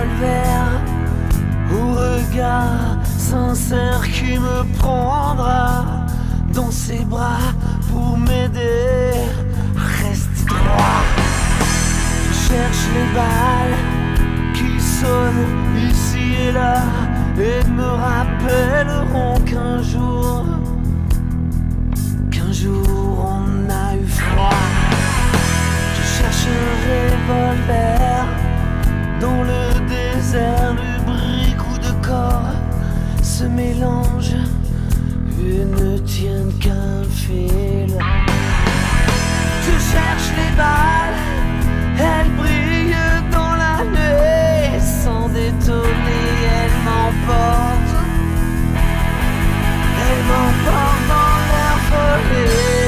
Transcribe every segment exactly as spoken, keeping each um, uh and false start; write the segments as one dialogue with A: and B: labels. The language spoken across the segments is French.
A: revolver au regard sincère qui me prendra dans ses bras pour m'aider à rester droit. Je cherche les balles qui sonnent ici et là et me rappelleront qu'un jour, qu'un jour on a eu froid. Je cherche un revolver dans le désert, lubrique ou de corps se mélange et ne tiennent qu'un fil. Je cherche les balles, elles brillent dans la nuit, sans détonner, elles m'emportent, elles m'emportent dans leur folie.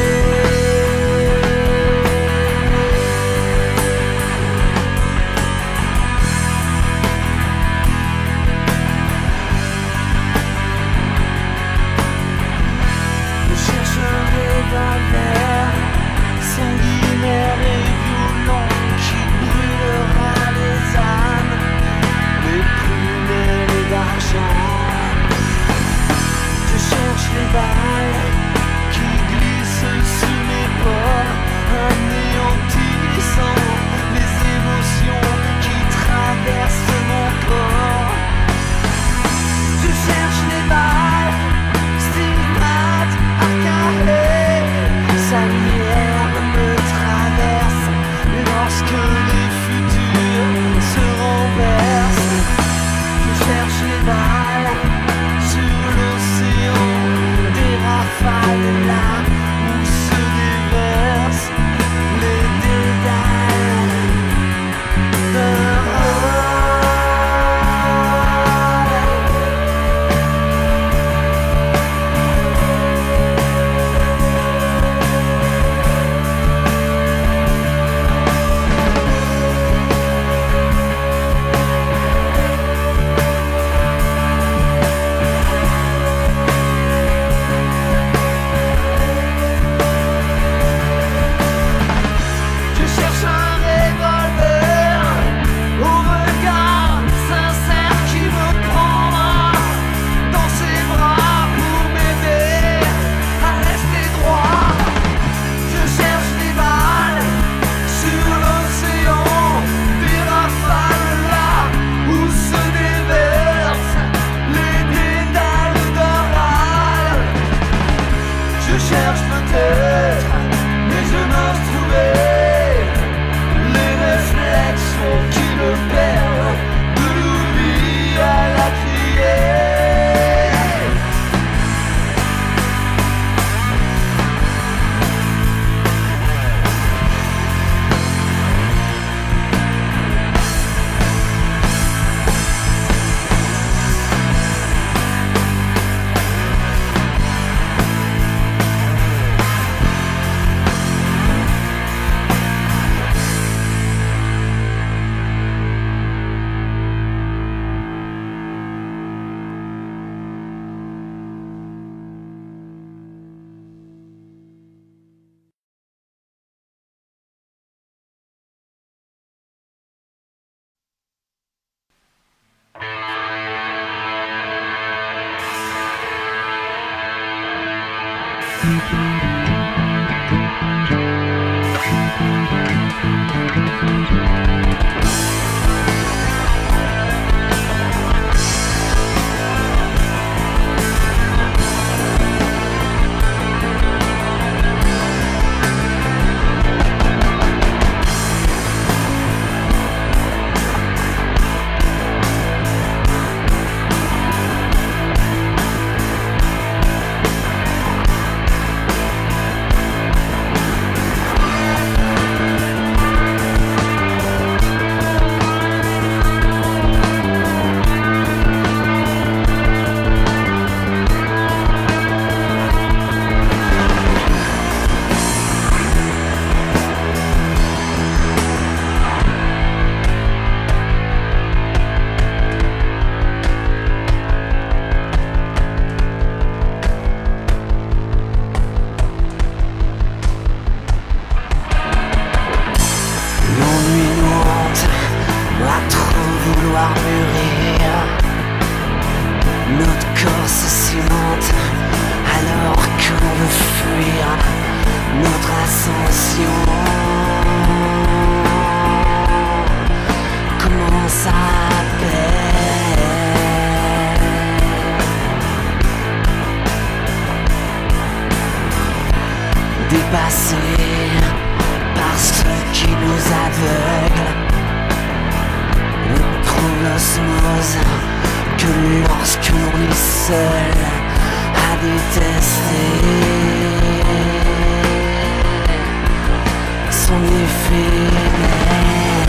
A: Sanguinaire et violent qui brûlera les âmes, les plumes et les d'argent. Je cherche les balles qui glissent sous mes pores, anéantissant les émotions qui traversent mon corps. Je cherche les balles, stigmates, arcades, sa lumière me traverse lorsque les futurs se renversent. Je cherche les balles sur l'océan, des rafales là où se déversent les dédales d'un mûrir. Notre corps se cimente alors que l'on veut fuir notre ascension. Commence à peine. Dépassés par ceux qui nous aveuglent, on trouve l'osmose que lorsque l'on est seul à détester. Son éphémère.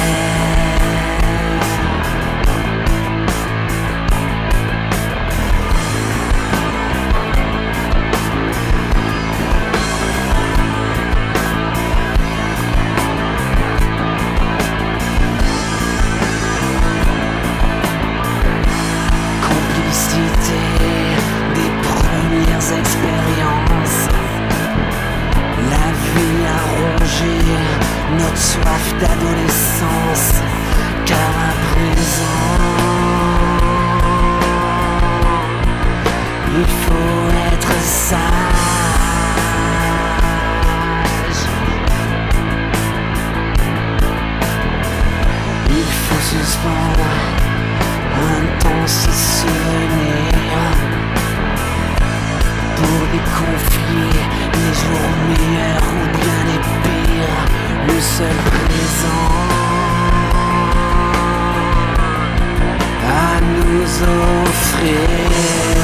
A: Des premières expériences, la vie a rongé notre soif d'adolescence, car à présent il faut être sage. Il faut suspendre un temps si souvenir pour des conflits, les jours meilleurs ou bien les pires, le seul présent à nous offrir.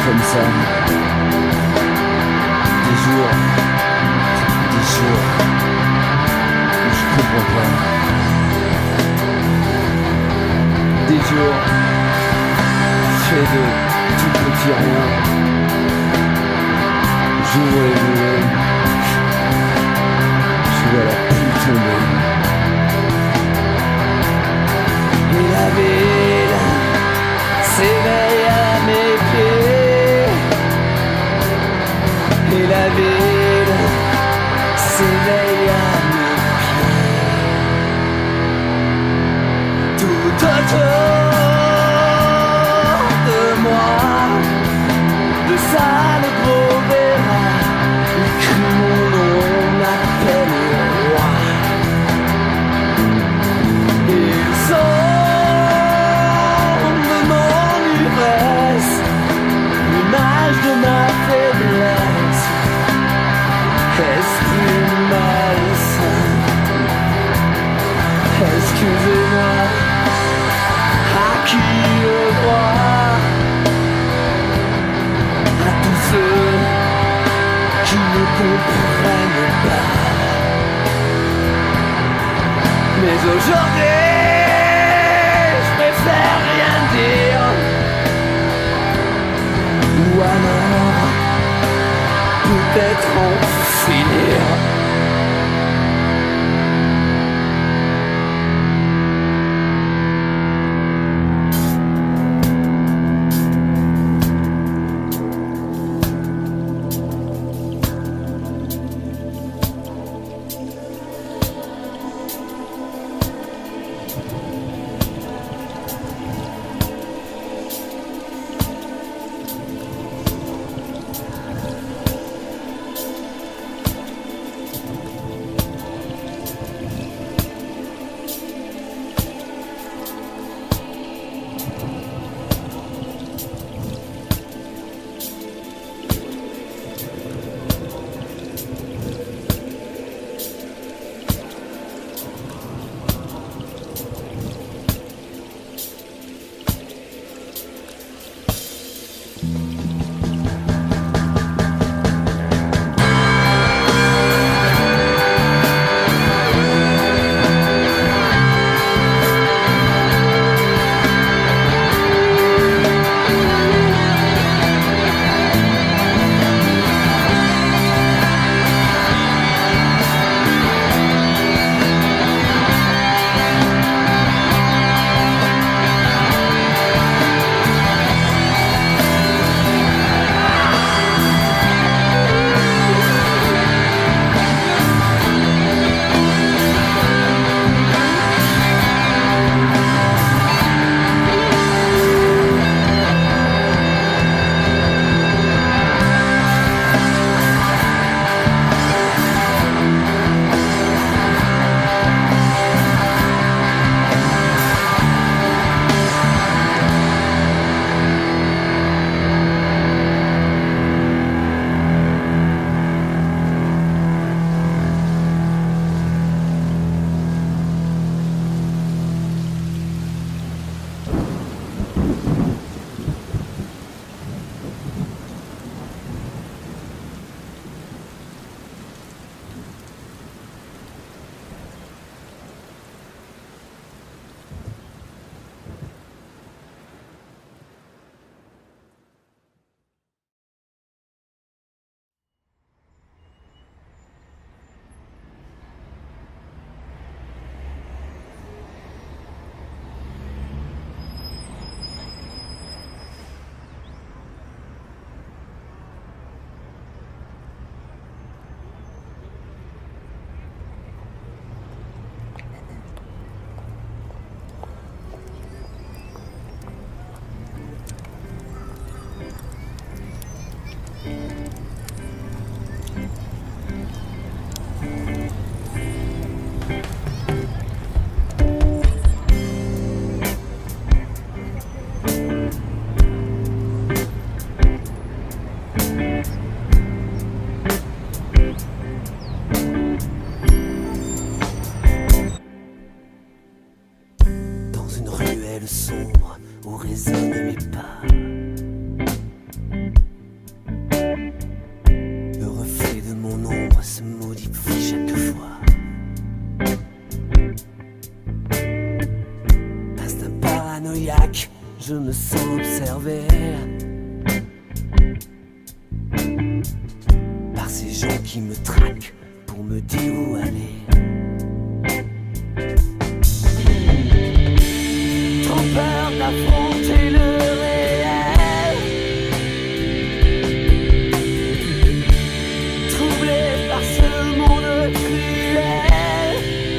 A: comme ça. Des jours, des jours où je comprends pas. Des jours faits de tout petits riens. J'ouvre les volets, je vois la pluie tomber. Et la ville s'éveille à mes pieds. Et la ville s'éveille à mes pieds. Tout autour de moi, de sales gros verras, ils crient mon nom, m'appellent le roi. Ils sont de mon ivresse, l'image de ma faiblesse. Esprit malsain, excusez-moi, à qui le droit? À tous ceux qui ne comprennent pas. Mais aujourd'hui, je préfère rien dire. Ou alors, peut-être en finir. sombre où résonnent mes pas. cognac, je me sens observé par ces gens qui me traquent pour me dire où aller. Trop peur d'affronter le réel, troublé par ce monde cruel.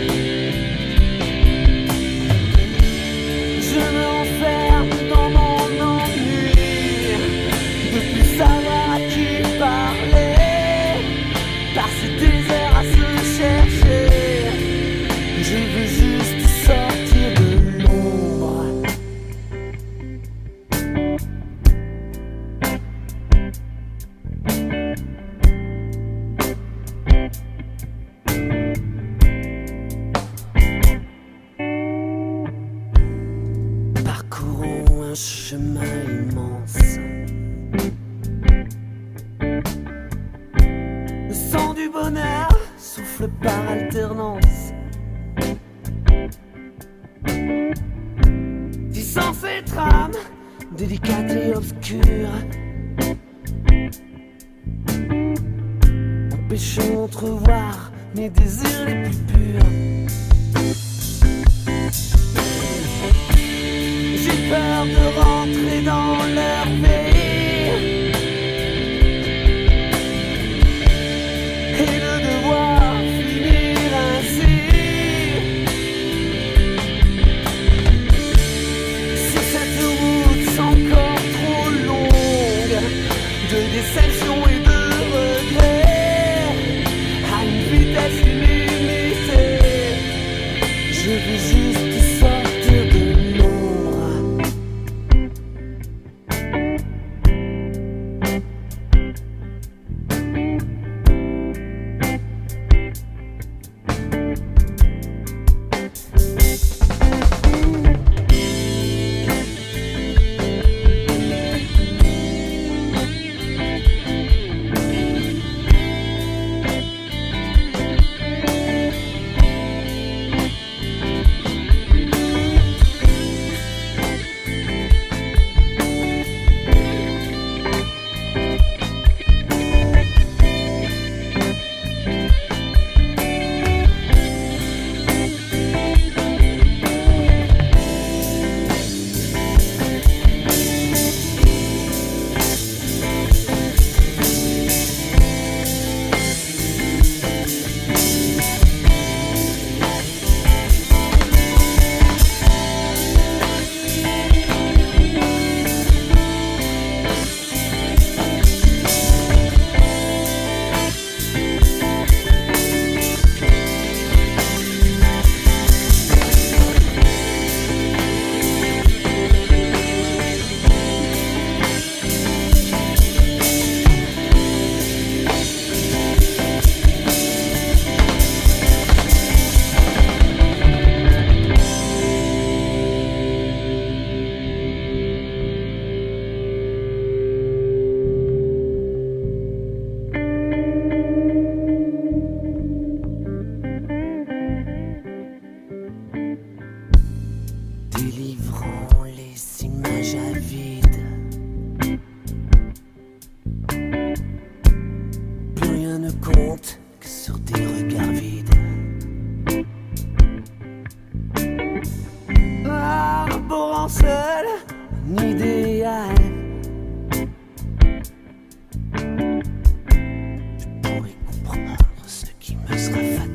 A: Je m'enferme dans mon ennui, de plus savoir à qui parler, par ces déserts à se chercher. Je veux juste sortir de l'ombre. Parcourons un chemin immense, le sang du bonheur souffle par alternance. Tissant ces trames délicates et obscures, empêchant d'entrevoir mes désirs les plus purs. J'ai peur de rentrer dans leur pays et de devoir finir ainsi. Si cette route s'encore trop longue de déception et de regret, à une vitesse illimitée, je veux juste sortir de l'ombre. Délivrant les images avides, plus rien ne compte que sur des regards vides. Arborant seul un idéal, je pourrais comprendre ce qui me sera fatal.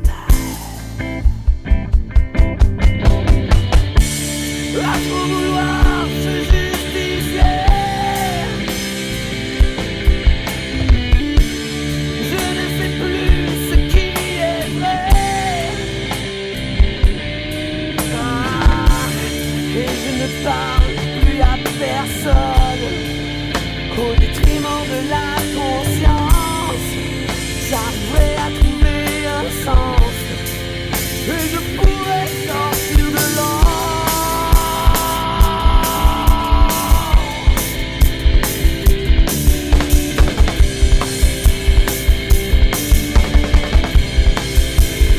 A: À trop vouloir se justifier, je ne sais plus ce qui est vrai. Ah, et je ne parle plus à personne, au détriment de la conscience. J'arriverai à trouver un sens, et je pourrai sortir de l'ombre.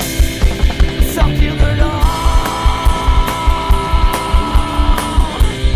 A: Sortir de l'ombre.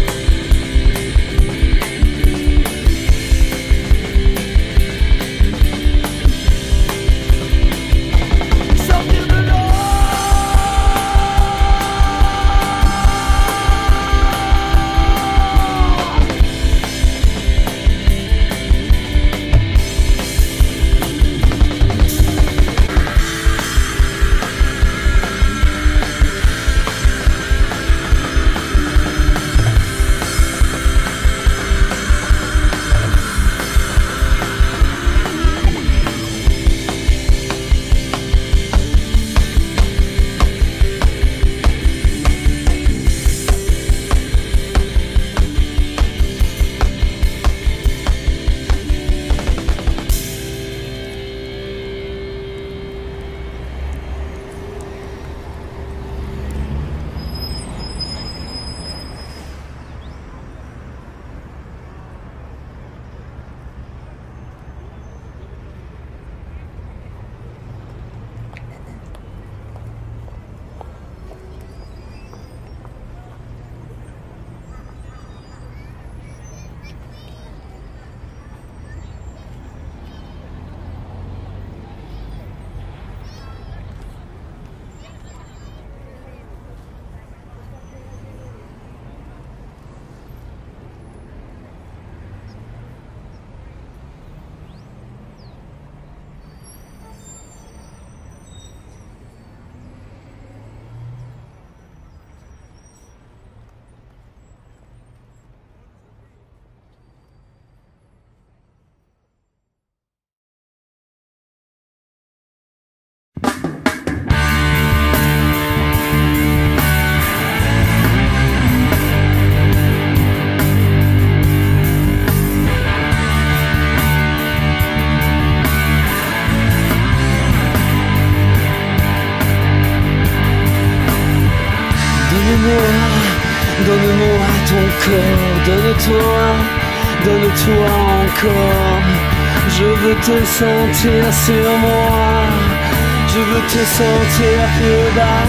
A: Donne-moi ton corps, donne-toi, donne-toi encore. Je veux te sentir sur moi, je veux te sentir plus bas.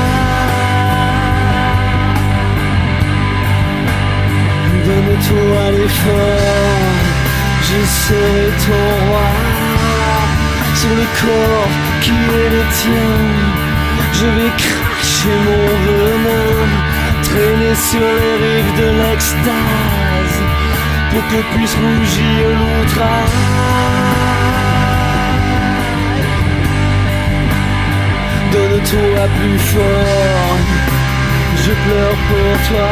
A: Donne-toi l'effort, je serai ton roi. Sur le corps qui est le tien, je vais cracher mon venin, traîner sur les rives de l'extase, pour que puisse rougir l'outrage. Donne-toi plus fort, je pleure pour toi.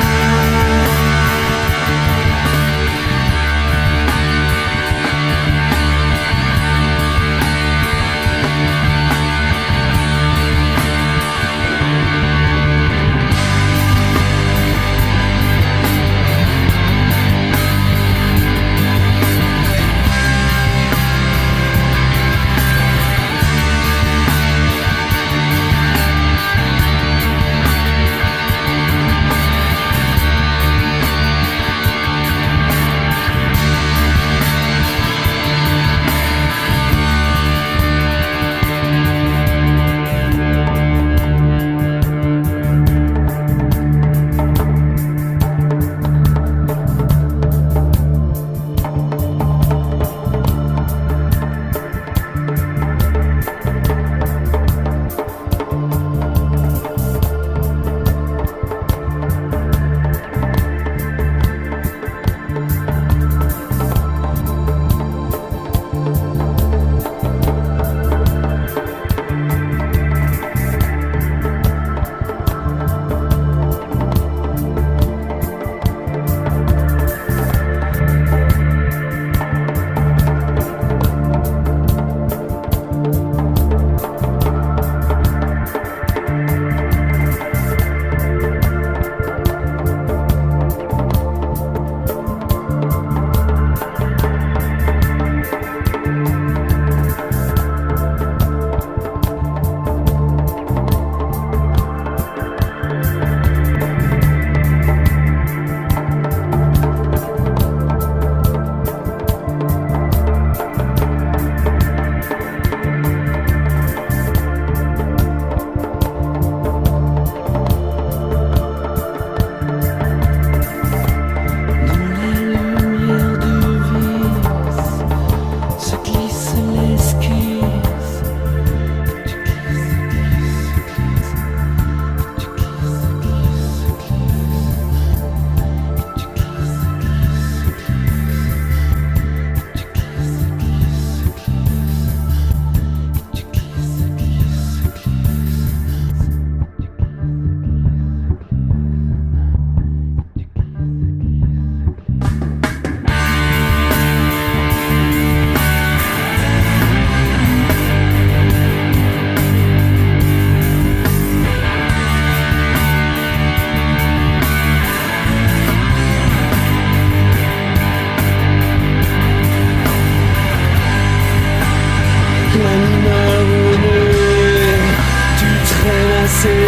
B: ses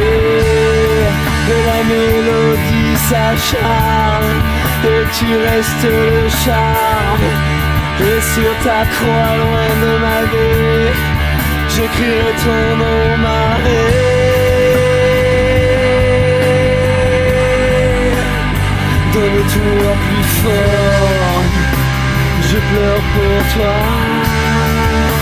B: pieds et la mélodie s'acharne et tu restes le charme. Et sur ta croix loin de ma vie, j'écrirai ton nom Marie. Donne-toi plus fort, je pleure pour toi.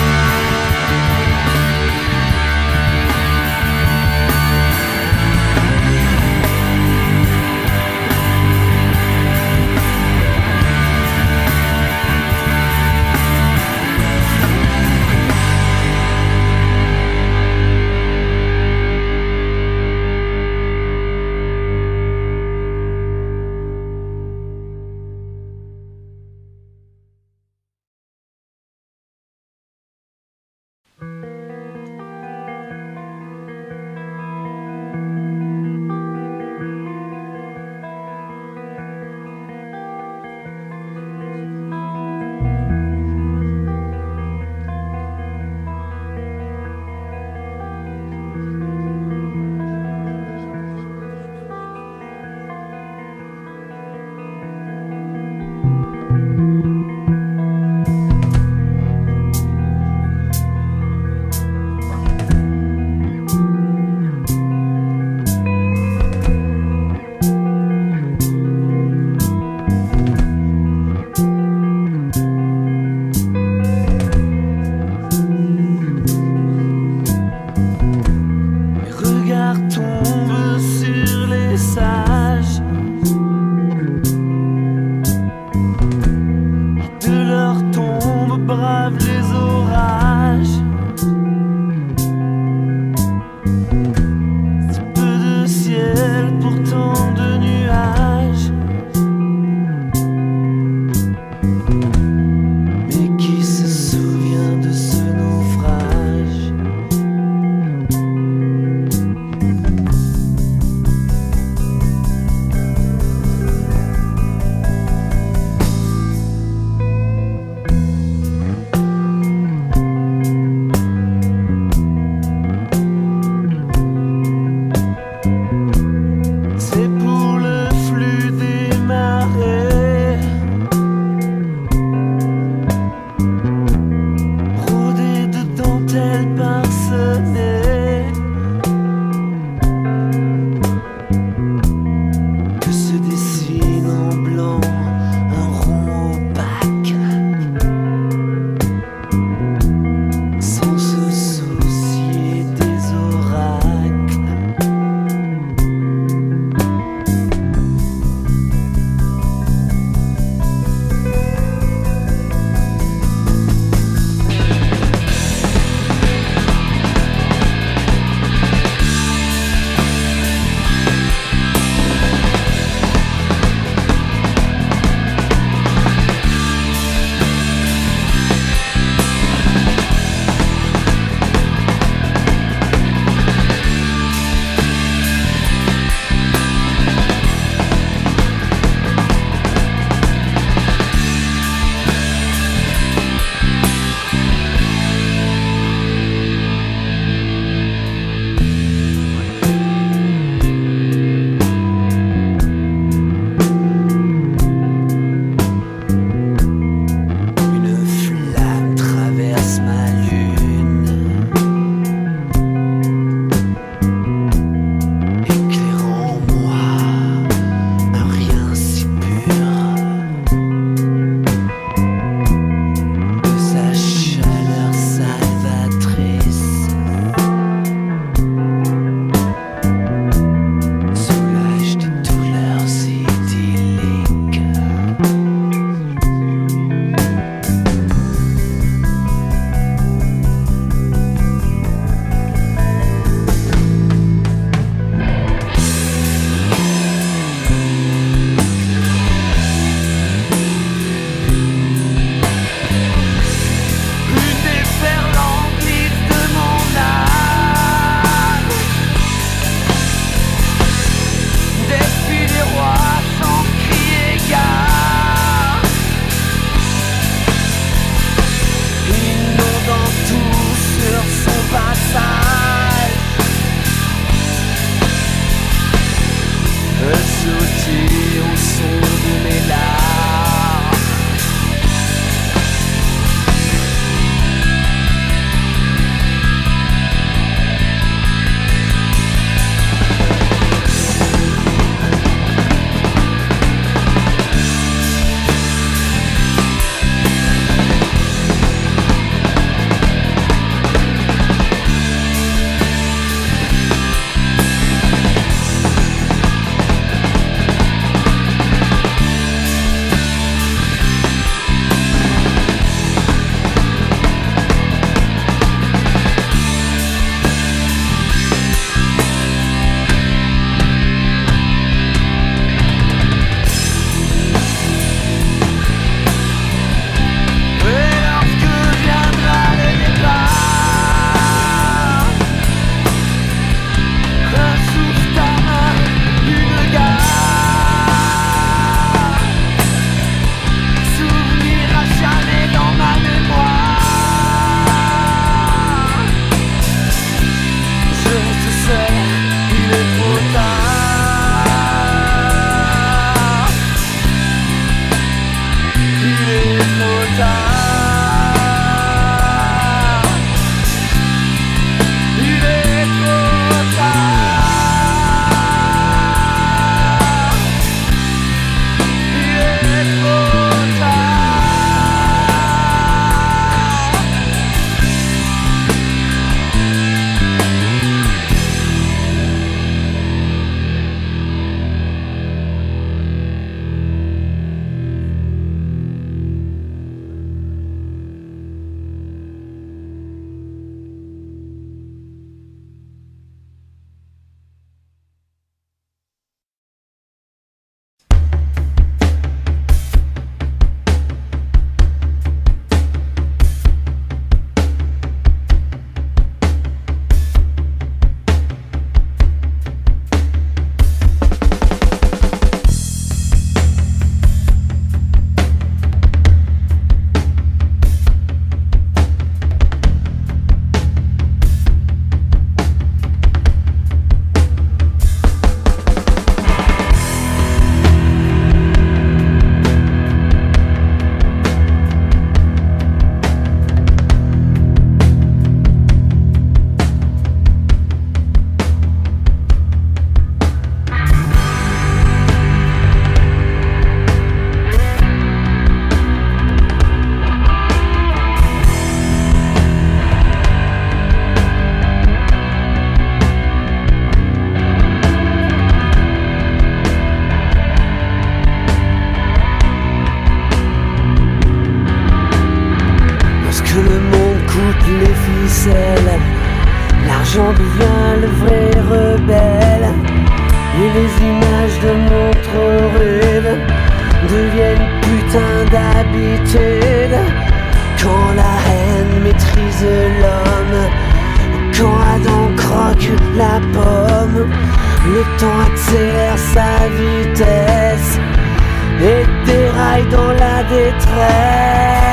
A: sauter au son de mes larmes.
B: L'argent devient le vrai rebelle, et les images de notre rêve deviennent putain d'habitude. Quand la haine maîtrise l'homme, quand Adam croque la pomme, le temps accélère sa vitesse et déraille dans la détresse.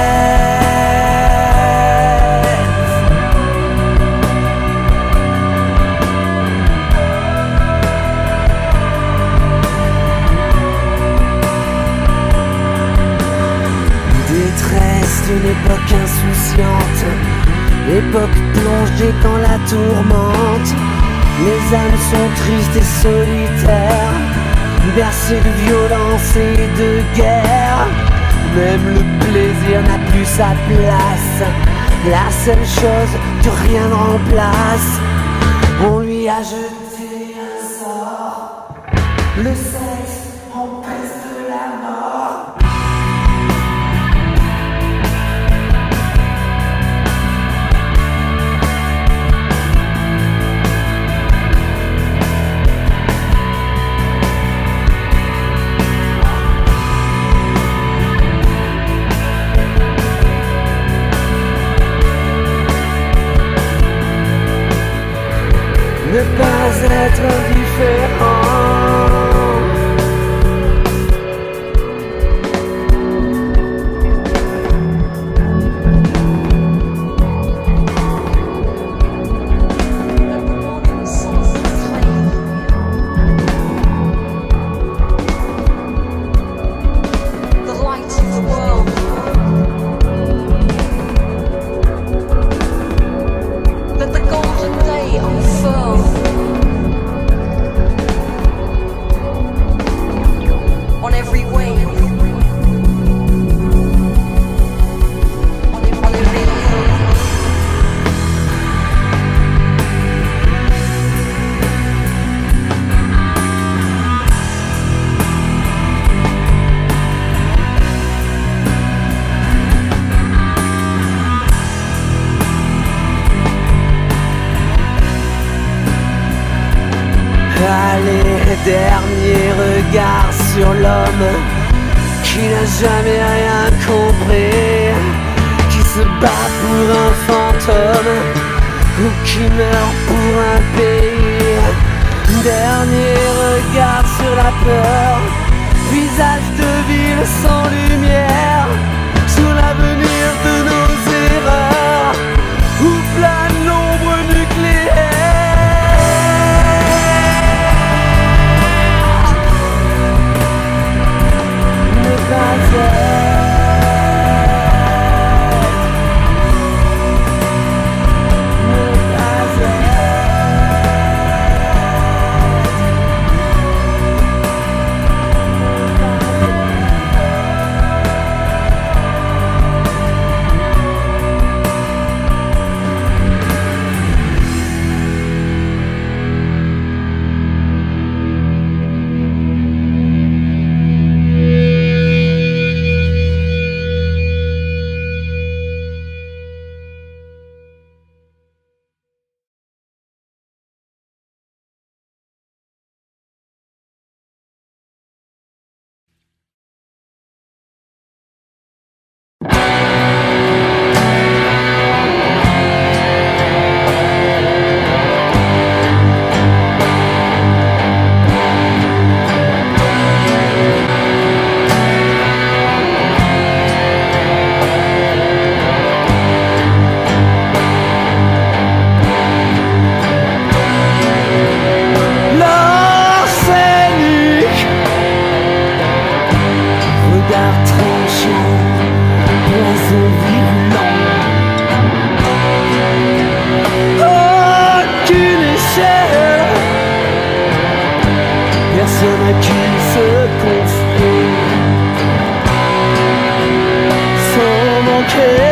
B: Une époque insouciante, l'époque plongée dans la tourmente. Les âmes sont tristes et solitaires, bercées de violence et de guerre. Même le plaisir n'a plus sa place, la seule chose que rien ne remplace. On lui a jeté un sort, le sexe empêche de la mort. Ne pas être indifférent. sur l'homme qui n'a jamais rien compris, qui se bat pour un fantôme ou qui meurt pour un pays. Dernier regard sur la peur, visage de ville sans lumière, sur l'avenir de nos erreurs, où plane l'ombre nucléaire. Ne pas être, ne pas être. Personne à qui se construire sans manquer